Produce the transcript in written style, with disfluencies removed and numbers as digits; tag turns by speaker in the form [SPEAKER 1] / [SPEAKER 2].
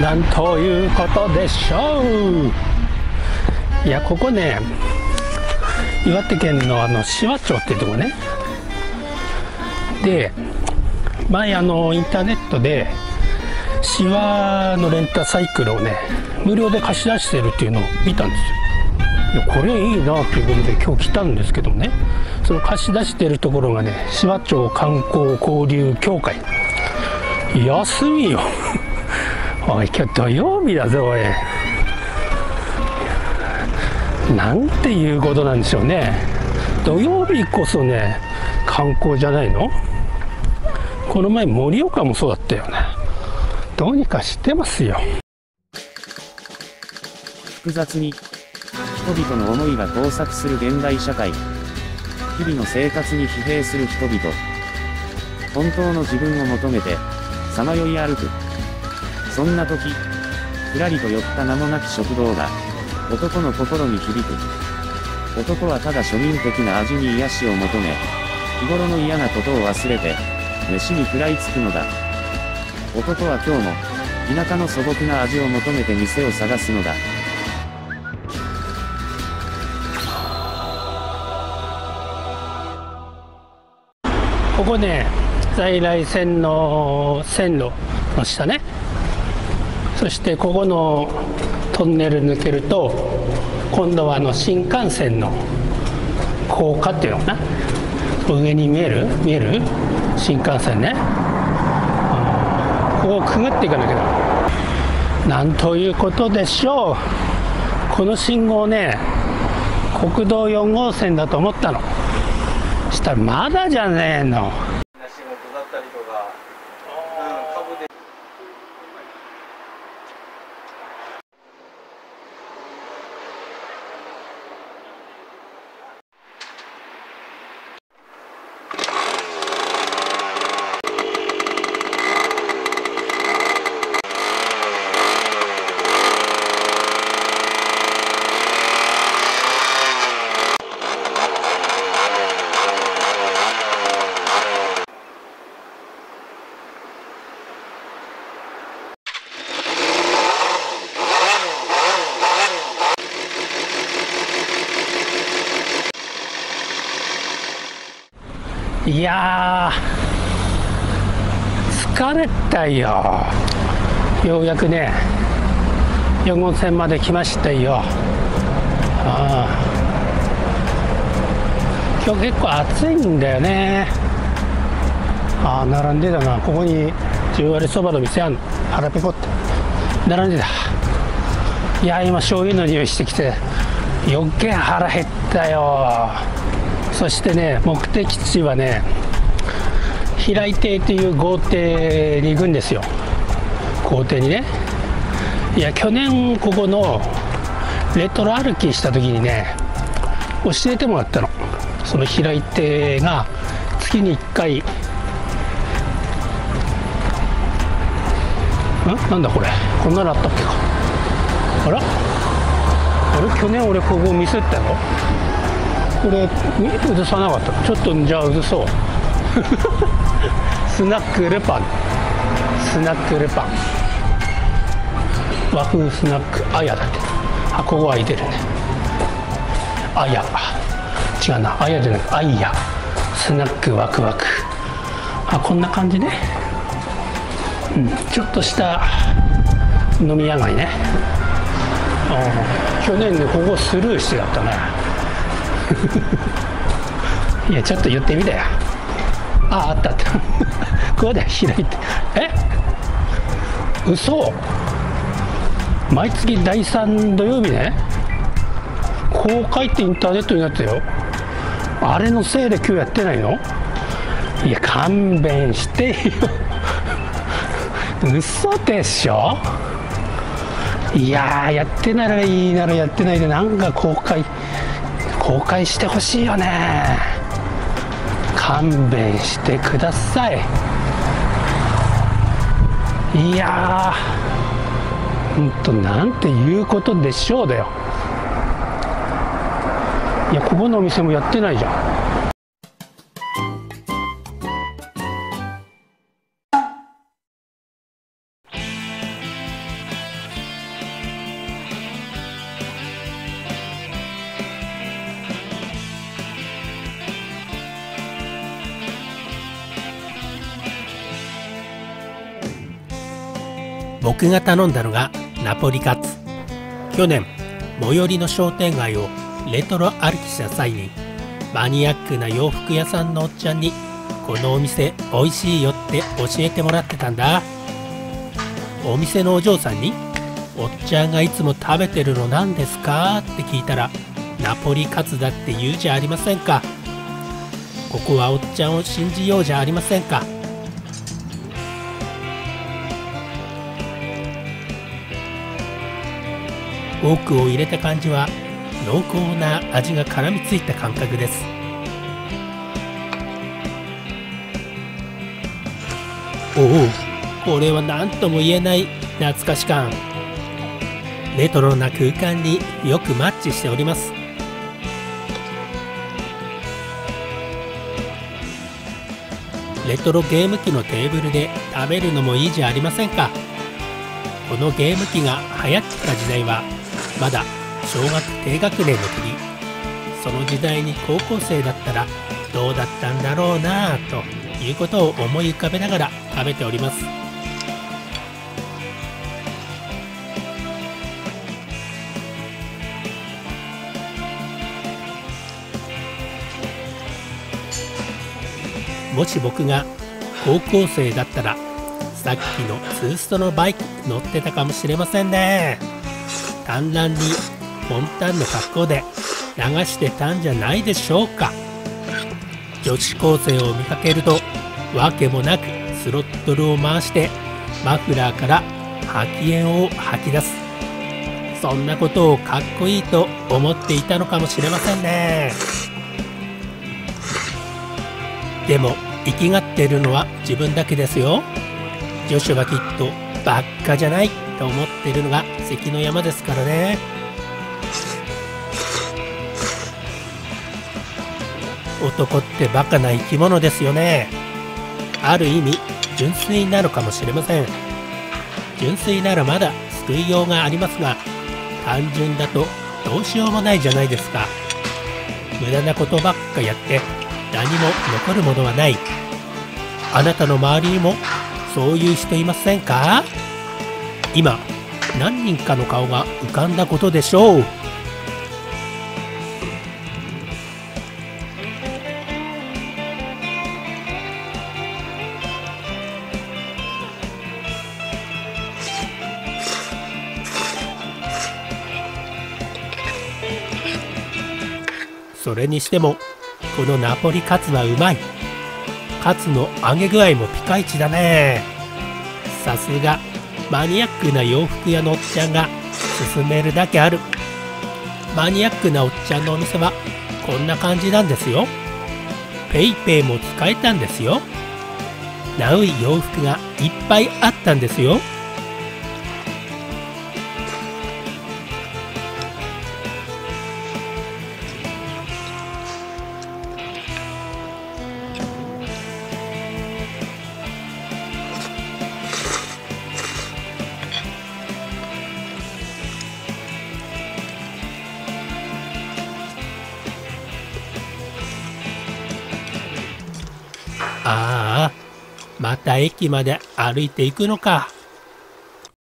[SPEAKER 1] なんということでしょう。いや、ここね、岩手県の紫波町っていうとこね。で、前インターネットで紫波のレンタサイクルをね、無料で貸し出してるっていうのを見たんですよ。いや、これいいなっていうことで今日来たんですけどね、その貸し出してるところがね、紫波町観光交流協会。休みよ。おい、今日土曜日だぞ、おい。なんていうことなんでしょうね。土曜日こそね、観光じゃないの？この前盛岡もそうだったよね。どうにかしてますよ。
[SPEAKER 2] 複雑に人々の思いが交錯する現代社会。日々の生活に疲弊する人々。本当の自分を求めてさまよい歩く。そんな時、ふらりと寄った名もなき食堂が男の心に響く。男はただ庶民的な味に癒しを求め、日頃の嫌なことを忘れて飯に食らいつくのだ。男は今日も田舎の素朴な味を求めて店を探すのだ。
[SPEAKER 1] ここね、在来線の線路の下ね。そしてここのトンネル抜けると、今度は新幹線の高架っていうのかな、上に見える新幹線ね、ここをくぐっていかなきゃな。なんということでしょう。この信号ね、国道4号線だと思ったの。したらまだじゃねえの。いやー、疲れたよ。ようやくね、4号線まで来ましたよ。今日結構暑いんだよね。並んでたな。ここに十割そばの店あんの。腹ペコって並んでた。いや、今醤油の匂いしてきて余計腹減ったよ。そしてね、目的地はね、平井邸っていう豪邸に行くんですよ。豪邸にね。いや、去年ここのレトロ歩きした時にね、教えてもらったの。その平井邸が月に1回、なんだこれ、こんなのあったっけか。あれ去年俺ここミスったの。これ映さなかった。ちょっとじゃあ映そうスナックルパン、和風スナックあやだって。ここ開いてるね。あや、違うな、あやじゃなくあいやスナックワクワク。こんな感じね。ちょっとした飲み屋街ね。去年ね、ここスルーしてだったねいや、ちょっと言ってみたよ。あったここで開いて。嘘。毎月第3土曜日ね、公開ってインターネットになってたよ。あれのせいで今日やってないの？いや、勘弁してよ嘘でしょ。いやー、やってならいいならやってないで、なんか公開してほしいよね。勘弁してください。いやー、ほんとなんていうことでしょうだよ。いや、ここのお店もやってないじゃん。 僕が頼んだのがナポリカツ。去年最寄りの商店街をレトロ歩きした際に、マニアックな洋服屋さんのおっちゃんにこのお店おいしいよって教えてもらってたんだ。お店のお嬢さんにおっちゃんがいつも食べてるの何ですかって聞いたら、ナポリカツだって言うじゃありませんか。ここはおっちゃんを信じようじゃありませんか。フォークを入れた感じは濃厚な味が絡みついた感覚です。おお、これは何とも言えない懐かし感。レトロな空間によくマッチしております。レトロゲーム機のテーブルで食べるのもいいじゃありませんか。このゲーム機が流行ってた時代はまだ小学低学年の時。その時代に高校生だったらどうだったんだろうなぁということを思い浮かべながら食べております。もし僕が高校生だったらさっきのツーストのバイク乗ってたかもしれませんね。観覧にフォンタンの格好で流してたんじゃないでしょうか。女子高生を見かけるとわけもなくスロットルを回してマフラーから吐き煙を吐き出す。そんなことをかっこいいと思っていたのかもしれませんね。でも生きがってるのは自分だけですよ。女子はきっとバッカじゃないと思ってるのが関の山ですからね。男ってバカな生き物ですよね。ある意味純粋なのかもしれません。純粋ならまだ救いようがありますが、単純だとどうしようもないじゃないですか。無駄なことばっかやって何も残るものはない。あなたの周りにもそういう人いませんか？今何人かの顔が浮かんだことでしょう。それにしてもこのナポリカツはうまい。カツの揚げ具合もピカイチだね。さすがマニアックな洋服屋のおっちゃんが勧めるだけある。マニアックなおっちゃんのお店はこんな感じなんですよ。ペイペイも使えたんですよ。ナウい洋服がいっぱいあったんですよ。ああ、また駅まで歩いていくのか。